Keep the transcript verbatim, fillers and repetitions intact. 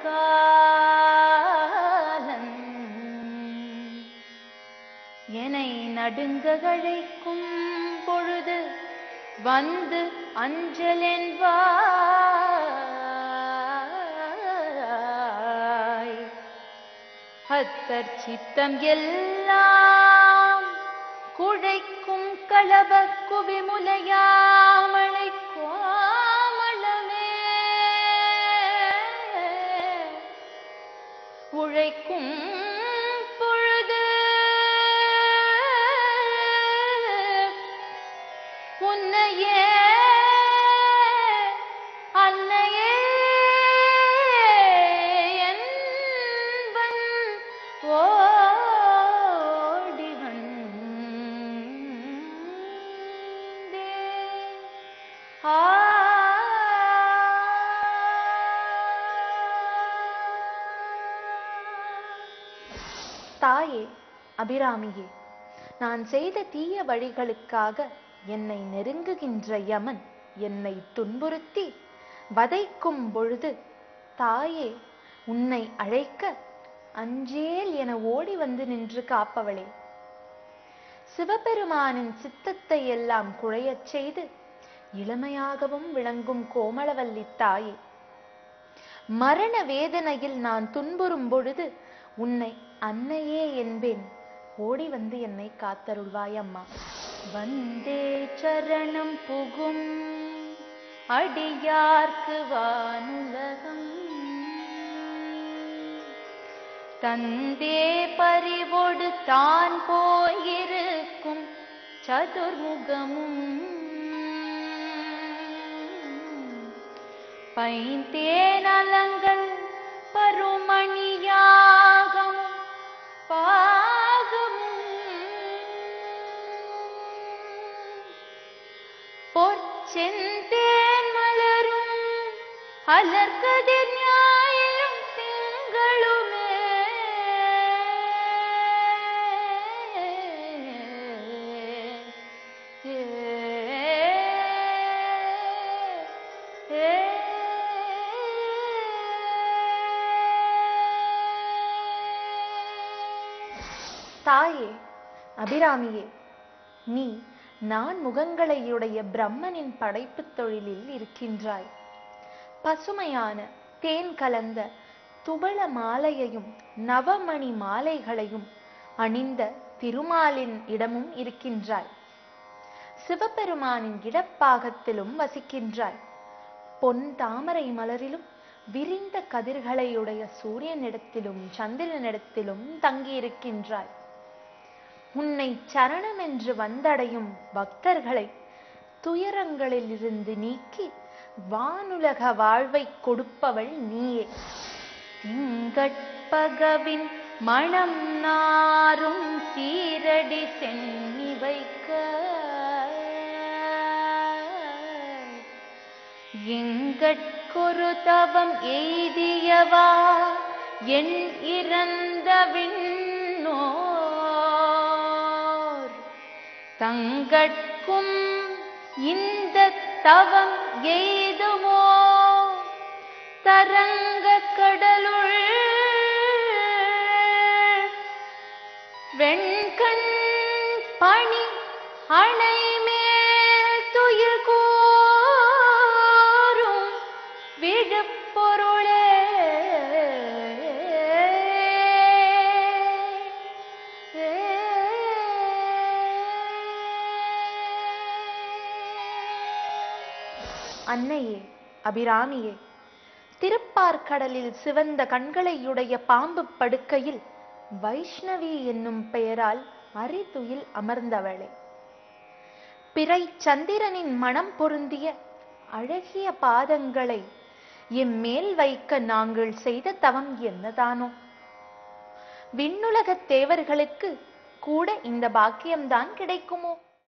காலம் என்னை நடுங்க அழைக்கும் பொழுது வந்து அஞ்சலென்பாய் அத்தர் சித்தம் எல்லாம் குழைக்கும் களப குவிமுலையாமலை கோமளமே உழைக்கும் பொழுது உன்னையே அன்னையே என்பன் ஓடி வந்தே ஆ தாயே அபிராமியே, நான் செய்த தீய வழிகளுக்காக என்னை நெருங்குகின்ற யமன் என்னை துன்புறுத்தி வதைக்கும் பொழுது தாயே உன்னை அழைக்க அஞ்சேல் என ஓடி வந்து நின்று காப்பவளே, சிவபெருமானின் சித்தத்தை எல்லாம் குழையச் செய்து இளமையாகவும் விளங்கும் கோமளவல்லி தாயே, மரண வேதனையில் நான் துன்புறும் பொழுது உன்னை அன்னையே என்பேன், ஓடி வந்து என்னை காத்தருள்வாய் அம்மா. வந்தே சரணம் புகும் அடியார்க்கு வானுலகம் தந்தே பறிவொடு தான் போயிருக்கும் சதுர்முகமும் பைந்தேனலங்கள் பருமணியாகம் பாகமும் பொற்செந்தேன் மலரும் அலர்கதிர் ஞாயிறும் திங்களுமே தாயே அபிராமியே, நீ நான் முகங்களையுடைய பிரம்மனின் படைப்பு தொழிலில் இருக்கின்றாய். பசுமையான தேன் கலந்த துபள மாலையையும் நவமணி மாலைகளையும் அணிந்த திருமாலின் இடமும் இருக்கின்றாய். சிவபெருமானின் இடப்பாகத்திலும் வசிக்கின்றாய். பொன் தாமரை மலரிலும் விரிந்த கதிர்களையுடைய சூரியனிடத்திலும் சந்திரனிடத்திலும் தங்கியிருக்கின்றாய். உன்னை சரணம் என்று வந்தடையும் பக்தர்களை துயரங்களில் இருந்து நீக்கி வானுலக வாழ்வை கொடுப்பவள் நீயே. திங்கட்பகவின் மணம் நாரும் சீரடி சென்னி வைக்க எங்கட்கொரு தவம் எய்தியவா என் இறந்த விண்ணோர் தங்கட்கும் இந்த தவம் எய்துமோ தரங்க கடலுள் வெண்கண் பணி அணை மேல் துயில் கூறும் விழுப்பொருளே. அன்னையே அபிராமியே, திருப்பார்கடலில் சிவந்த கண்களையுடைய பாம்பு படுக்கையில் வைஷ்ணவி என்னும் பெயரால் அரிதுயில் அமர்ந்தவளே, பிறை சந்திரனின் மனம் பொருந்திய அழகிய பாதங்களை எம்மேல் வைக்க நாங்கள் செய்த தவம் என்னதானோ? விண்ணுலகத் தேவர்களுக்கு கூட இந்த பாக்கியம்தான் கிடைக்குமோ?